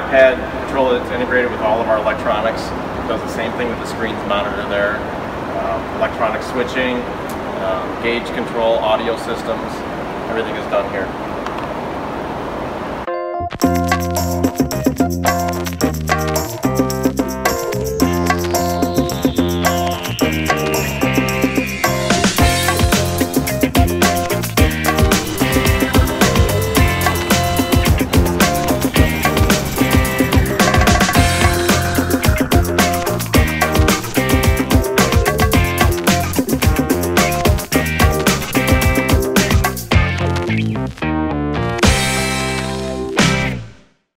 iPad controller that's integrated with all of our electronics. It does the same thing with the screens monitor there. Electronic switching, gauge control, audio systems, everything is done here.